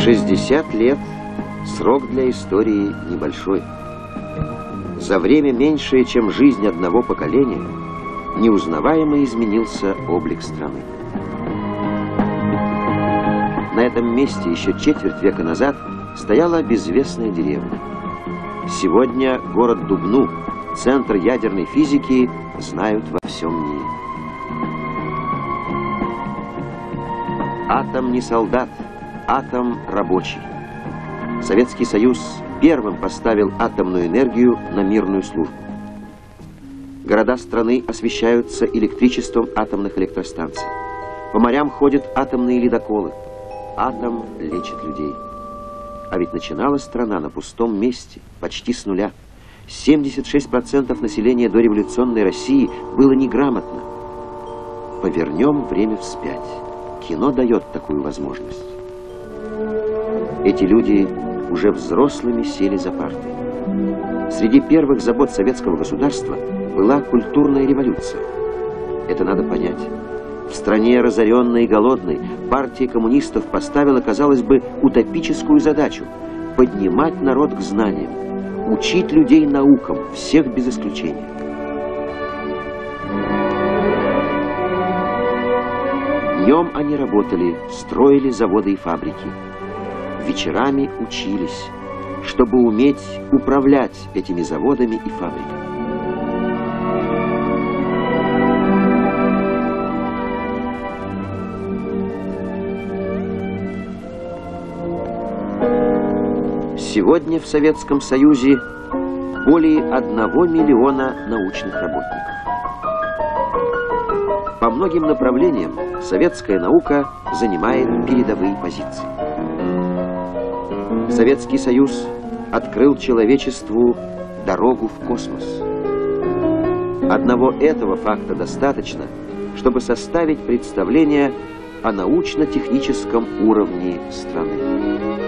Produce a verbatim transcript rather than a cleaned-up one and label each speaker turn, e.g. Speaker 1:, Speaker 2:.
Speaker 1: шестьдесят лет – срок для истории небольшой. За время, меньшее, чем жизнь одного поколения, неузнаваемо изменился облик страны. На этом месте еще четверть века назад стояла безвестная деревня. Сегодня город Дубну, центр ядерной физики, знают во всем мире. Атом не солдат, атом рабочий. Советский Союз первым поставил атомную энергию на мирную службу. Города страны освещаются электричеством атомных электростанций. По морям ходят атомные ледоколы. Атом лечит людей. А ведь начинала страна на пустом месте, почти с нуля. семьдесят шесть процентов населения дореволюционной России было неграмотно. Повернем время вспять. Кино дает такую возможность. Эти люди уже взрослыми сели за парты. Среди первых забот советского государства была культурная революция. Это надо понять. В стране, разоренной и голодной, партия коммунистов поставила, казалось бы, утопическую задачу – поднимать народ к знаниям, учить людей наукам, всех без исключения. Днем они работали, строили заводы и фабрики. Вечерами учились, чтобы уметь управлять этими заводами и фабриками. Сегодня в Советском Союзе более одного миллиона научных работников. По многим направлениям советская наука занимает передовые позиции. Советский Союз открыл человечеству дорогу в космос. Одного этого факта достаточно, чтобы составить представление о научно-техническом уровне страны.